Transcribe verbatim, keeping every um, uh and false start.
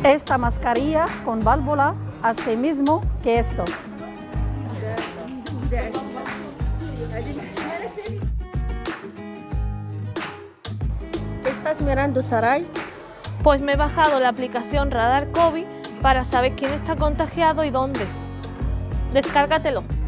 Esta mascarilla con válvula hace mismo que esto. ¿Qué estás mirando, Saray? Pues me he bajado la aplicación Radar COVID para saber quién está contagiado y dónde. Descárgatelo.